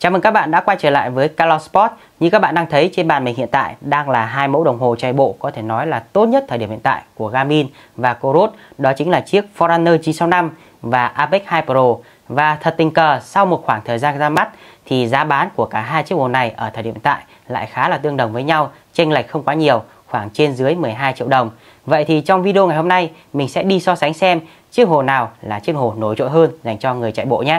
Chào mừng các bạn đã quay trở lại với Calo Sport. Như các bạn đang thấy trên bàn mình hiện tại đang là hai mẫu đồng hồ chạy bộ có thể nói là tốt nhất thời điểm hiện tại của Garmin và Coros. Đó chính là chiếc Forerunner 965 và Apex 2 Pro. Và thật tình cờ sau một khoảng thời gian ra mắt thì giá bán của cả hai chiếc đồng hồ này ở thời điểm hiện tại lại khá là tương đồng với nhau, chênh lệch không quá nhiều, khoảng trên dưới 12 triệu đồng. Vậy thì trong video ngày hôm nay mình sẽ đi so sánh xem chiếc đồng hồ nào là chiếc đồng hồ nổi trội hơn dành cho người chạy bộ nhé.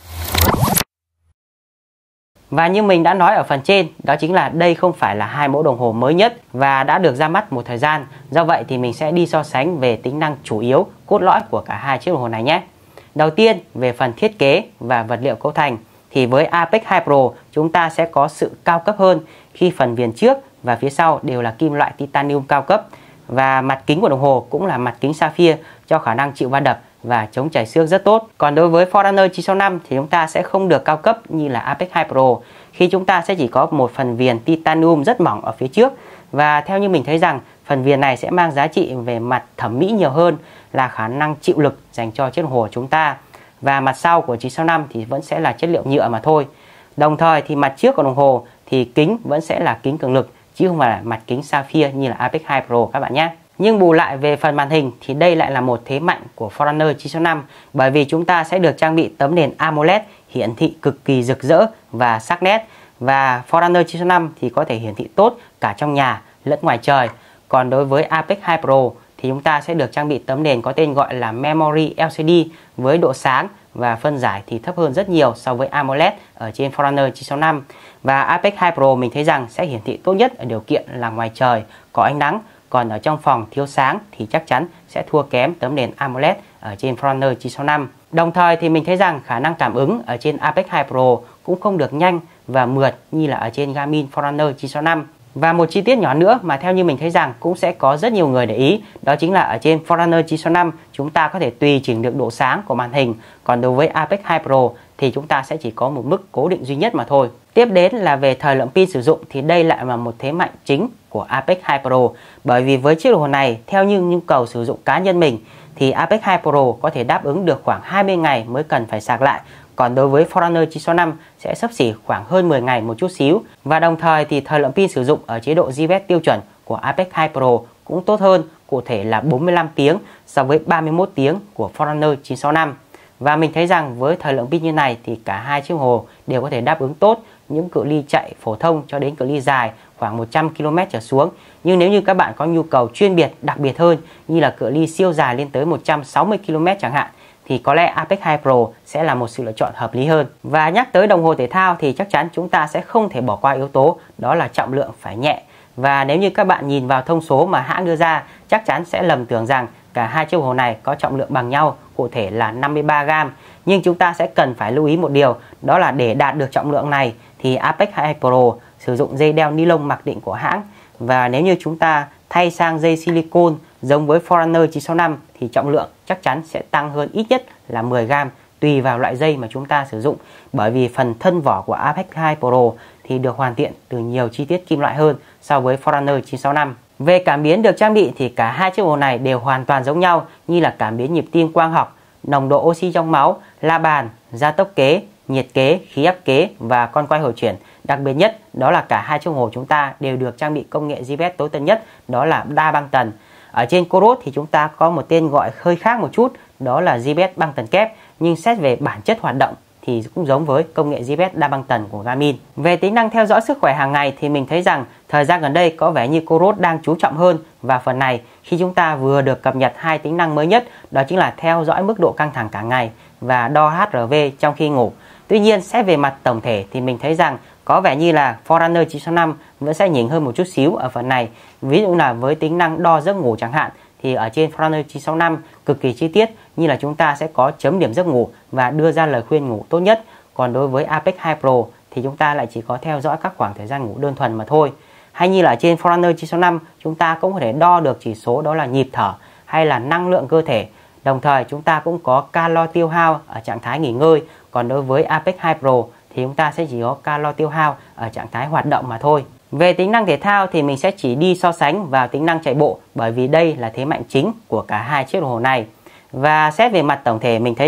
Và như mình đã nói ở phần trên, đó chính là đây không phải là hai mẫu đồng hồ mới nhất và đã được ra mắt một thời gian. Do vậy thì mình sẽ đi so sánh về tính năng chủ yếu, cốt lõi của cả hai chiếc đồng hồ này nhé. Đầu tiên, về phần thiết kế và vật liệu cấu thành thì với Apex 2 Pro chúng ta sẽ có sự cao cấp hơn khi phần viền trước và phía sau đều là kim loại titanium cao cấp. Và mặt kính của đồng hồ cũng là mặt kính sapphire cho khả năng chịu va đập và chống chảy xước rất tốt. Còn đối với Forerunner 965 thì chúng ta sẽ không được cao cấp như là Apex 2 Pro, khi chúng ta sẽ chỉ có một phần viền titanium rất mỏng ở phía trước. Và theo như mình thấy rằng phần viền này sẽ mang giá trị về mặt thẩm mỹ nhiều hơn là khả năng chịu lực dành cho chiếc đồng hồ chúng ta. Và mặt sau của 965 thì vẫn sẽ là chất liệu nhựa mà thôi. Đồng thời thì mặt trước của đồng hồ thì kính vẫn sẽ là kính cường lực chứ không phải là mặt kính sapphire như là Apex 2 Pro các bạn nhé. Nhưng bù lại về phần màn hình thì đây lại là một thế mạnh của Forerunner 965, bởi vì chúng ta sẽ được trang bị tấm nền AMOLED hiển thị cực kỳ rực rỡ và sắc nét. Và Forerunner 965 thì có thể hiển thị tốt cả trong nhà lẫn ngoài trời. Còn đối với Apex 2 Pro thì chúng ta sẽ được trang bị tấm nền có tên gọi là Memory LCD với độ sáng và phân giải thì thấp hơn rất nhiều so với AMOLED ở trên Forerunner 965. Và Apex 2 Pro mình thấy rằng sẽ hiển thị tốt nhất ở điều kiện là ngoài trời có ánh nắng. Còn ở trong phòng thiếu sáng thì chắc chắn sẽ thua kém tấm nền AMOLED ở trên Forerunner 965. Đồng thời thì mình thấy rằng khả năng cảm ứng ở trên Apex 2 Pro cũng không được nhanh và mượt như là ở trên Garmin Forerunner 965. Và một chi tiết nhỏ nữa mà theo như mình thấy rằng cũng sẽ có rất nhiều người để ý, đó chính là ở trên Forerunner 965 chúng ta có thể tùy chỉnh được độ sáng của màn hình. Còn đối với Apex 2 Pro thì chúng ta sẽ chỉ có một mức cố định duy nhất mà thôi. Tiếp đến là về thời lượng pin sử dụng thì đây lại là một thế mạnh chính của Apex 2 Pro. Bởi vì với chiếc đồng hồ này, theo như nhu cầu sử dụng cá nhân mình thì Apex 2 Pro có thể đáp ứng được khoảng 20 ngày mới cần phải sạc lại. Còn đối với Forerunner 965 sẽ xấp xỉ khoảng hơn 10 ngày một chút xíu. Và đồng thời thì thời lượng pin sử dụng ở chế độ GPES tiêu chuẩn của Apex 2 Pro cũng tốt hơn, cụ thể là 45 tiếng so với 31 tiếng của Forerunner 965. Và mình thấy rằng với thời lượng pin như này thì cả hai chiếc đồng hồ đều có thể đáp ứng tốt những cự ly chạy phổ thông cho đến cự ly dài khoảng 100 km trở xuống. Nhưng nếu như các bạn có nhu cầu chuyên biệt đặc biệt hơn như là cự ly siêu dài lên tới 160 km chẳng hạn thì có lẽ Apex 2 Pro sẽ là một sự lựa chọn hợp lý hơn. Và nhắc tới đồng hồ thể thao thì chắc chắn chúng ta sẽ không thể bỏ qua yếu tố đó là trọng lượng phải nhẹ. Và nếu như các bạn nhìn vào thông số mà hãng đưa ra chắc chắn sẽ lầm tưởng rằng cả hai chiếc đồng hồ này có trọng lượng bằng nhau, cụ thể là 53 gram. Nhưng chúng ta sẽ cần phải lưu ý một điều, đó là để đạt được trọng lượng này thì Apex 2 Pro sử dụng dây đeo ni lông mặc định của hãng. Và nếu như chúng ta thay sang dây silicone giống với Forerunner 965 thì trọng lượng chắc chắn sẽ tăng hơn ít nhất là 10 gram tùy vào loại dây mà chúng ta sử dụng. Bởi vì phần thân vỏ của Apex 2 Pro thì được hoàn thiện từ nhiều chi tiết kim loại hơn so với Forerunner 965. Về cảm biến được trang bị thì cả hai chiếc đồng hồ này đều hoàn toàn giống nhau, như là cảm biến nhịp tim quang học, nồng độ oxy trong máu, la bàn, gia tốc kế, nhiệt kế, khí áp kế và con quay hồi chuyển. Đặc biệt nhất đó là cả hai chiếc đồng hồ chúng ta đều được trang bị công nghệ GPS tối tân nhất, đó là đa băng tần. Ở trên Coros thì chúng ta có một tên gọi hơi khác một chút, đó là GPS băng tần kép, nhưng xét về bản chất hoạt động thì cũng giống với công nghệ GPS đa băng tần của Garmin. Về tính năng theo dõi sức khỏe hàng ngày thì mình thấy rằng thời gian gần đây có vẻ như Coros đang chú trọng hơn vào phần này khi chúng ta vừa được cập nhật hai tính năng mới nhất, đó chính là theo dõi mức độ căng thẳng cả ngày và đo HRV trong khi ngủ. Tuy nhiên xét về mặt tổng thể thì mình thấy rằng có vẻ như là Forerunner 965 vẫn sẽ nhỉnh hơn một chút xíu ở phần này. Ví dụ là với tính năng đo giấc ngủ chẳng hạn thì ở trên Forerunner 965 cực kỳ chi tiết, như là chúng ta sẽ có chấm điểm giấc ngủ và đưa ra lời khuyên ngủ tốt nhất. Còn đối với Apex 2 Pro thì chúng ta lại chỉ có theo dõi các khoảng thời gian ngủ đơn thuần mà thôi. Hay như là trên Forerunner 965 chúng ta cũng có thể đo được chỉ số đó là nhịp thở hay là năng lượng cơ thể. Đồng thời chúng ta cũng có calo tiêu hao ở trạng thái nghỉ ngơi. Còn đối với Apex 2 Pro thì chúng ta sẽ chỉ có calo tiêu hao ở trạng thái hoạt động mà thôi. Về tính năng thể thao thì mình sẽ chỉ đi so sánh vào tính năng chạy bộ, bởi vì đây là thế mạnh chính của cả hai chiếc đồng hồ này. Và xét về mặt tổng thể mình thấy rằng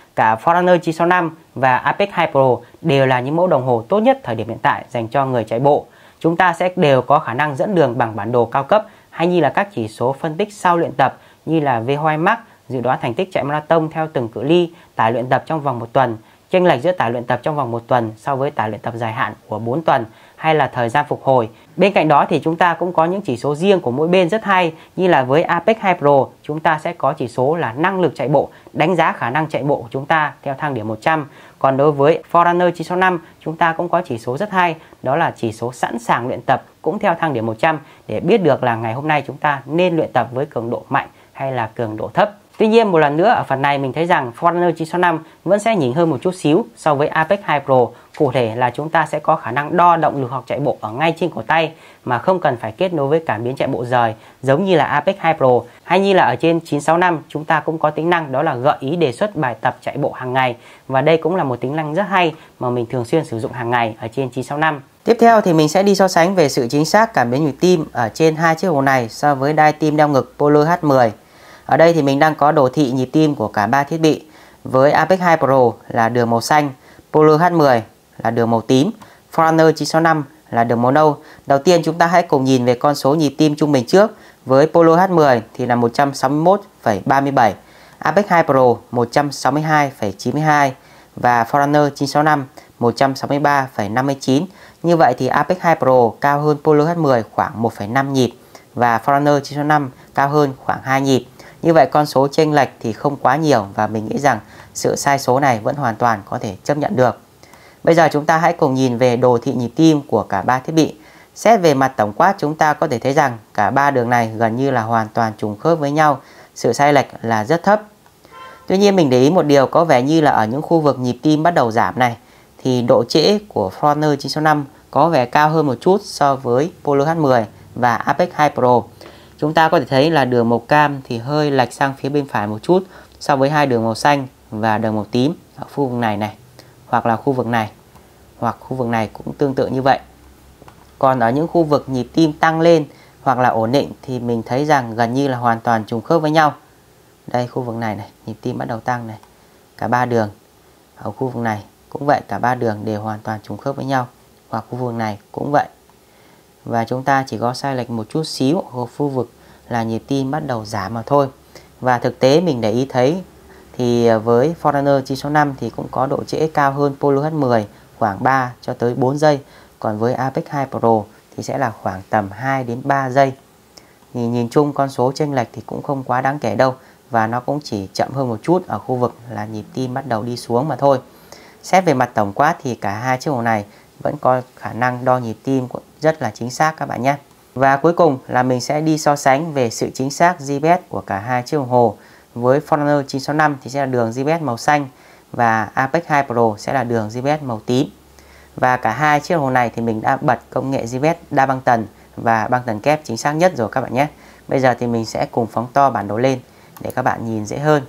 cả Forerunner 965 và Apex 2 Pro đều là những mẫu đồng hồ tốt nhất thời điểm hiện tại dành cho người chạy bộ. Chúng ta sẽ đều có khả năng dẫn đường bằng bản đồ cao cấp, hay như là các chỉ số phân tích sau luyện tập như là VO2 max, dự đoán thành tích chạy marathon theo từng cự ly, tải luyện tập trong vòng 1 tuần, chênh lệch giữa tải luyện tập trong vòng 1 tuần so với tải luyện tập dài hạn của 4 tuần, hay là thời gian phục hồi. Bên cạnh đó thì chúng ta cũng có những chỉ số riêng của mỗi bên rất hay, như là với Apex 2 Pro chúng ta sẽ có chỉ số là năng lực chạy bộ, đánh giá khả năng chạy bộ của chúng ta theo thang điểm 100. Còn đối với Forerunner 965 chúng ta cũng có chỉ số rất hay, đó là chỉ số sẵn sàng luyện tập cũng theo thang điểm 100 để biết được là ngày hôm nay chúng ta nên luyện tập với cường độ mạnh hay là cường độ thấp. Tuy nhiên một lần nữa ở phần này mình thấy rằng Forerunner 965 vẫn sẽ nhỉnh hơn một chút xíu so với Apex 2 Pro. Cụ thể là chúng ta sẽ có khả năng đo động lực học chạy bộ ở ngay trên cổ tay mà không cần phải kết nối với cảm biến chạy bộ rời giống như là Apex 2 Pro. Hay như là ở trên 965 chúng ta cũng có tính năng đó là gợi ý đề xuất bài tập chạy bộ hàng ngày, và đây cũng là một tính năng rất hay mà mình thường xuyên sử dụng hàng ngày ở trên 965. Tiếp theo thì mình sẽ đi so sánh về sự chính xác cảm biến nhịp tim ở trên hai chiếc đồng hồ này so với đai tim đeo ngực Polar H10. Ở đây thì mình đang có đồ thị nhịp tim của cả ba thiết bị. Với Apex 2 Pro là đường màu xanh, Polar H10 là đường màu tím, Forerunner 965 là đường màu nâu. Đầu tiên chúng ta hãy cùng nhìn về con số nhịp tim trung bình trước. Với Polar H10 thì là 161,37, Apex 2 Pro 162,92 và Forerunner 965 163,59. Như vậy thì Apex 2 Pro cao hơn Polar H10 khoảng 1,5 nhịp và Forerunner 965 cao hơn khoảng 2 nhịp. Như vậy con số chênh lệch thì không quá nhiều và mình nghĩ rằng sự sai số này vẫn hoàn toàn có thể chấp nhận được. Bây giờ chúng ta hãy cùng nhìn về đồ thị nhịp tim của cả ba thiết bị. Xét về mặt tổng quát chúng ta có thể thấy rằng cả ba đường này gần như là hoàn toàn trùng khớp với nhau, sự sai lệch là rất thấp. Tuy nhiên mình để ý một điều, có vẻ như là ở những khu vực nhịp tim bắt đầu giảm này thì độ trễ của Forerunner 965 có vẻ cao hơn một chút so với Polar H10 và Apex 2 Pro. Chúng ta có thể thấy là đường màu cam thì hơi lệch sang phía bên phải một chút so với hai đường màu xanh và đường màu tím ở khu vực này, hoặc là khu vực này, hoặc khu vực này cũng tương tự như vậy. Còn ở những khu vực nhịp tim tăng lên hoặc là ổn định thì mình thấy rằng gần như là hoàn toàn trùng khớp với nhau. Đây khu vực này, nhịp tim bắt đầu tăng này, cả ba đường. Ở khu vực này cũng vậy, cả ba đường đều hoàn toàn trùng khớp với nhau, hoặc khu vực này cũng vậy. Và chúng ta chỉ có sai lệch một chút xíu ở khu vực là nhịp tim bắt đầu giảm mà thôi. Và thực tế mình để ý thấy thì với Forerunner 965 thì cũng có độ trễ cao hơn Polar H10 khoảng 3 cho tới 4 giây. Còn với Apex 2 Pro thì sẽ là khoảng tầm 2 đến 3 giây. Nhìn chung con số chênh lệch thì cũng không quá đáng kể đâu. Và nó cũng chỉ chậm hơn một chút ở khu vực là nhịp tim bắt đầu đi xuống mà thôi. Xét về mặt tổng quát thì cả hai chiếc đồng hồ này vẫn có khả năng đo nhịp tim rất là chính xác các bạn nhé. Và cuối cùng là mình sẽ đi so sánh về sự chính xác GPS của cả hai chiếc đồng hồ. Với Forerunner 965 thì sẽ là đường GPS màu xanh và Apex 2 Pro sẽ là đường GPS màu tím. Và cả hai chiếc đồng hồ này thì mình đã bật công nghệ GPS đa băng tần và băng tần kép chính xác nhất rồi các bạn nhé. Bây giờ thì mình sẽ cùng phóng to bản đồ lên để các bạn nhìn dễ hơn.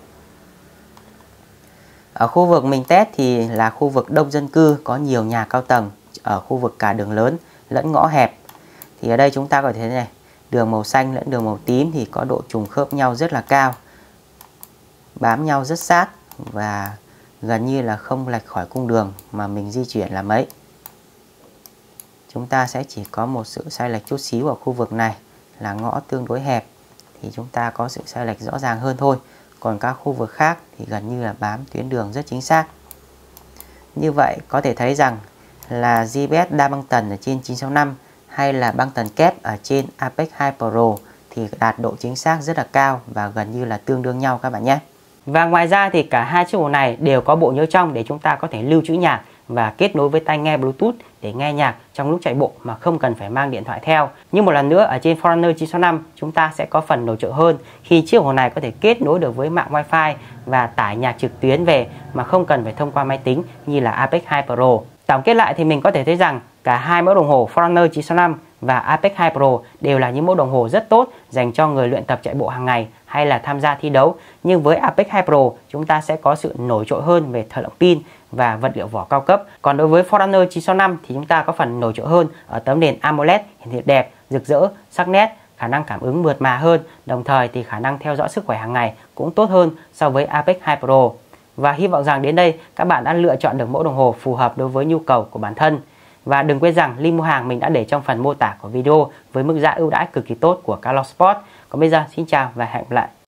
Ở khu vực mình test thì là khu vực đông dân cư, có nhiều nhà cao tầng ở khu vực cả đường lớn lẫn ngõ hẹp. Thì ở đây chúng ta có thể thấy này, đường màu xanh lẫn đường màu tím thì có độ trùng khớp nhau rất là cao, bám nhau rất sát và gần như là không lệch khỏi cung đường mà mình di chuyển là mấy. Chúng ta sẽ chỉ có một sự sai lệch chút xíu ở khu vực này là ngõ tương đối hẹp thì chúng ta có sự sai lệch rõ ràng hơn thôi. Còn các khu vực khác thì gần như là bám tuyến đường rất chính xác. Như vậy có thể thấy rằng là GPS đa băng tần ở trên 965 hay là băng tần kép ở trên Apex 2 Pro thì đạt độ chính xác rất là cao và gần như là tương đương nhau các bạn nhé. Và ngoài ra thì cả hai chiếc đồng hồ này đều có bộ nhớ trong để chúng ta có thể lưu trữ nhạc và kết nối với tai nghe Bluetooth để nghe nhạc trong lúc chạy bộ mà không cần phải mang điện thoại theo. Nhưng một lần nữa ở trên Forerunner 965 chúng ta sẽ có phần nổi trội hơn khi chiếc đồng hồ này có thể kết nối được với mạng Wi-Fi và tải nhạc trực tuyến về mà không cần phải thông qua máy tính như là Apex 2 Pro. Tổng kết lại thì mình có thể thấy rằng cả hai mẫu đồng hồ Forerunner 965 và Apex 2 Pro đều là những mẫu đồng hồ rất tốt dành cho người luyện tập chạy bộ hàng ngày hay là tham gia thi đấu. Nhưng với Apex 2 Pro chúng ta sẽ có sự nổi trội hơn về thời lượng pin và vật liệu vỏ cao cấp. Còn đối với Forerunner 965 thì chúng ta có phần nổi trội hơn ở tấm nền AMOLED hiển thị đẹp, rực rỡ, sắc nét, khả năng cảm ứng mượt mà hơn, đồng thời thì khả năng theo dõi sức khỏe hàng ngày cũng tốt hơn so với Apex 2 Pro. Và hy vọng rằng đến đây các bạn đã lựa chọn được mẫu đồng hồ phù hợp đối với nhu cầu của bản thân. Và đừng quên rằng link mua hàng mình đã để trong phần mô tả của video với mức giá ưu đãi cực kỳ tốt của Calor Sport. Còn bây giờ xin chào và hẹn gặp lại.